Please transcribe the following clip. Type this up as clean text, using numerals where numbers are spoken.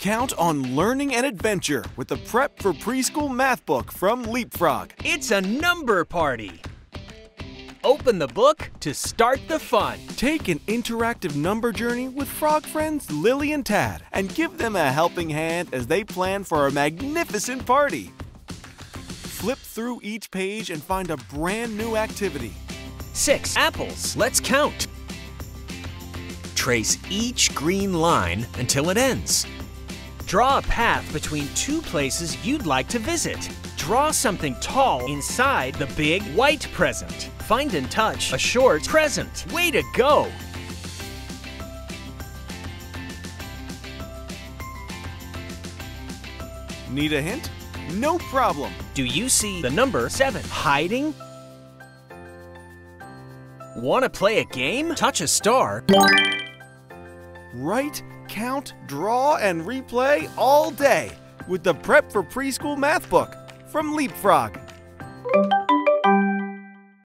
Count on learning and adventure with the Prep for Preschool math book from LeapFrog. It's a number party. Open the book to start the fun. Take an interactive number journey with frog friends Lily and Tad and give them a helping hand as they plan for a magnificent party. Flip through each page and find a brand new activity. 6 apples. Let's count. Trace each green line until it ends. Draw a path between 2 places you'd like to visit. Draw something tall inside the big white present. Find and touch a short present. Way to go! Need a hint? No problem. Do you see the number 7 hiding? Want to play a game? Touch a star. Write, count, draw, and replay all day with the Prep for Preschool math book from LeapFrog.